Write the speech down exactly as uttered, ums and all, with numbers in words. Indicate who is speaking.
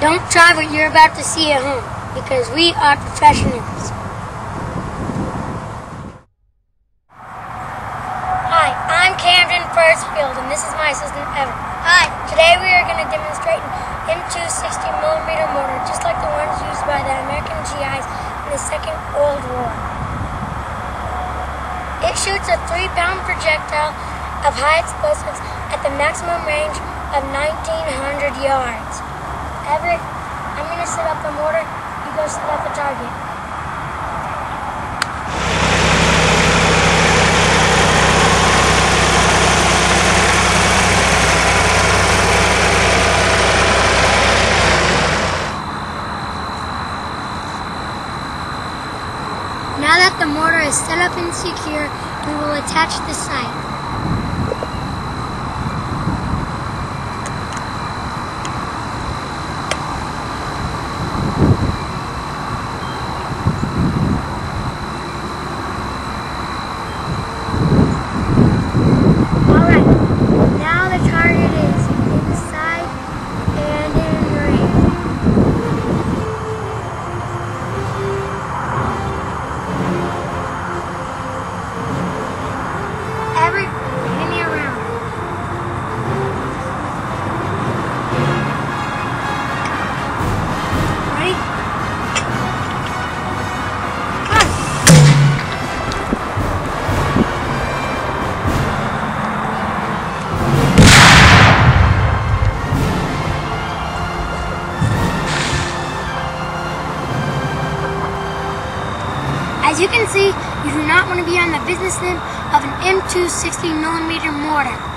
Speaker 1: Don't try what you're about to see at home, because we are professionals. Hi, I'm Camden Percifield, and this is my assistant, Everett. Hi. Today we are going to demonstrate an M two sixty millimeter mortar, just like the ones used by the American G Is in the Second World War. It shoots a three pound projectile of high explosives at the maximum range of nineteen hundred yards. Everett, I'm going to set up the mortar, you go set up the target. Now that the mortar is set up and secure, we will attach the sight. Alright, now the target is inside and in range. Everett, hand me around. Ready? Come on. As you can see, you do not want to be on the business end of an M two sixty millimeter mortar.